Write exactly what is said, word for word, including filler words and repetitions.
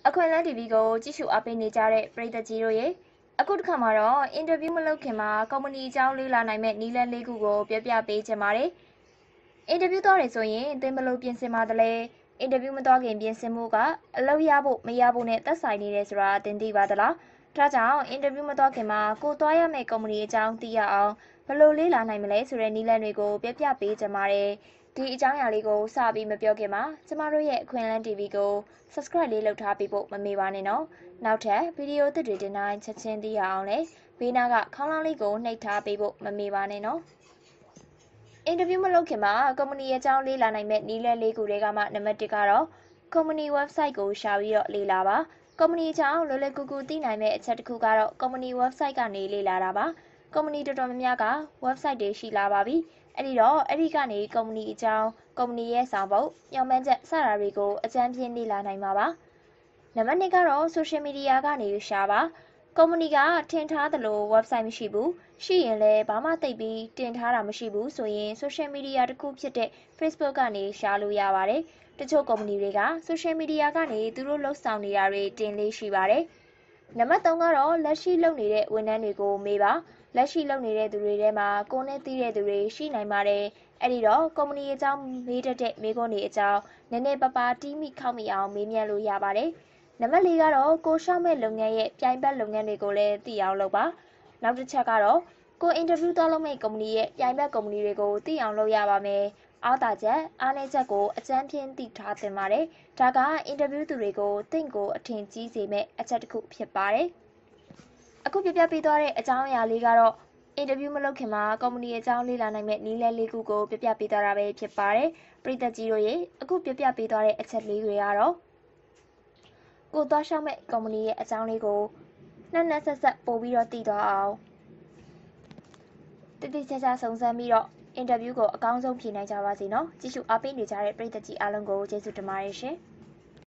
အခွင့်အလမ်း တီ ဗီ ကိုကြည့်ရှုအားပေးနေကြတဲ့ပရိသတ်ကြီးတို့ရေအခုတစ်ခါမှာတော့အင်တာဗျူးမလုပ်ခင်မှာကုမ္ပဏီအကြောင်းလေးလာနိုင်မဲ့နီးလန်းလေးခုကိုပြောပြပေးချင်ပါတယ်။အင်တာဗျူးသွားတယ်ဆိုရင်သင်ဘလို့ပြင်ဆင်ပါသလဲအင်တာဗျူးမသွားခင်ပြင်ဆင်မှုကအလုပ်ရဖို့မရဖို့နဲ့သက်ဆိုင်နေတယ်ဆိုတာသင်သိပါသလား။ဒါကြောင့်အင်တာဗျူးမသွားခင်မှာကိုသွားရမယ့်ကုမ္ပဏီအကြောင်းသိရအောင်ဘလို့လေးလာနိုင်မလဲဆိုတဲ့နီးလန်းတွေကိုပြပြပေးချင်ပါတယ်။ဒီအကြောင်းအရာလေးကိုစပြီးမပြောခင်မှာကျမတို့ရဲ့အခွင့်အလမ်း တီ ဗီ ကို subscribe လေးလုပ်ထားပေးဖို့မမေ့ပါနဲ့နော်။နောက်ထပ်ဗီဒီယိုသစ်တွေတင်တိုင်းချက်ချင်းသိရအောင်လဲဘေးနားကခေါင်းလောင်းလေးကိုနှိပ်ထားပေးဖို့မမေ့ပါနဲ့နော်။အင်တာဗျူးမလုပ်ခင်မှာကုမ္ပဏီရဲ့အကြောင်းလေးလာနိုင်မဲ့နီးလန်းလေးခုတွေကမှနံပါတ်တစ်ကတော့ကုမ္ပဏီ website ကိုရှာပြီးတော့လေ့လာပါ။ကုမ္ပဏီအကြောင်းလွယ်လွယ်ကူကူသိနိုင်မဲ့အချက်တစ်ခုကတော့ကုမ္ပဏီ website ကနေလေ့လာတာပါ။ကုမ္ပဏီတော်တော်များများက website တွေရှိလာပါပြီ။အဲ့ဒီတော့အဲ့ဒီကနေကုမ္ပဏီအကြောင်းကုမ္ပဏီရဲ့ဆောင်ပုဒ်ညွှန်မှန်းချက်စတာတွေကိုအကြမ်းပြင်းလေ့လာနိုင်မှာပါ။နံပါတ်နှစ်ကတော့ social media ကနေရှာပါကုမ္ပဏီကထင်ထားသလို website မရှိဘူးရှိရင်လည်းဘာမှသိပ်ပြီးတင်ထားတာမရှိဘူးဆိုရင် social media တစ်ခုဖြစ်တဲ့ Facebook ကနေရှာလို့ရပါတယ်တချို့ကုမ္ပဏီတွေက social media ကနေသူတို့လှုပ်ဆောင်နေတာတွေတင်လေးရှိပါတယ်နံပါတ်သုံးကတော့လက်ရှိလုပ်နေတဲ့ဝန်ထမ်းတွေကိုမေးပါလက်ရှိလုပ်နေတဲ့သူတွေထဲမှာကိုယ်နဲ့သိတဲ့သူတွေရှိနိုင်ပါတယ်အဲ့ဒီတော့ကုမ္ပဏီအကြောင်းမေးတတ်တဲ့မေးခွန်းတွေအကြောင်းနည်းနည်းပါးပါးတီးမိခောက်မိအောင်မေးမြန်းလို့ရပါတယ်နံပါတ်လေးကတော့ကိုရှောက်မဲ့လုပ်ငန်းရဲ့ပြိုင်ဘက်လုပ်ငန်းတွေကိုလည်းသိအောင်လုပ်ပါနောက်တစ်ချက်ကတော့ကိုအင်တာဗျူးသွားလုပ်မဲ့ကုမ္ပဏီရဲ့ပြိုင်ဘက်ကုမ္ပဏီတွေကိုသိအောင်လုပ်ရပါမယ်အားသာချက်အားနည်းချက်ကိုအကြမ်းဖြင်းသိထားသင့်ပါတယ်ဒါကအင်တာဗျူးသူတွေကိုတင့်ကိုအထင်ကြီးစေမဲ့အချက်တစ်ခုဖြစ်ပါတယ်အခုပြပြပေးသွားတဲ့အကြောင်းအရာလေးကတော့အင်တာဗျူးမလုပ်ခင်မှာကုမ္ပဏီအကြောင်းလေ့လာနိုင်မဲ့နီးလန်းလေးခုကိုပြပြပေးသွားတာပဲဖြစ်ပါတယ်ပရိသတ်ကြီးတို့ရေအခုပြပြပေးသွားတဲ့အချက်လေးတွေကတော့ကိုသွားရှောက်မဲ့ကုမ္ပဏီရဲ့အကြောင်းလေးကိုနှက်နှက်ဆက်ဆက်ပို့ပြီးတော့တည်သွားအောင်တိတိကျကျစုံစမ်းပြီးတော့အင်တာဗျူးကိုအကောင်းဆုံးဖြေနိုင်ကြပါစေနော်ကြည့်ရှုအားပေးနေကြတဲ့ပရိသတ်ကြီးအားလုံးကိုကျေးဇူးတင်ပါတယ်ရှင်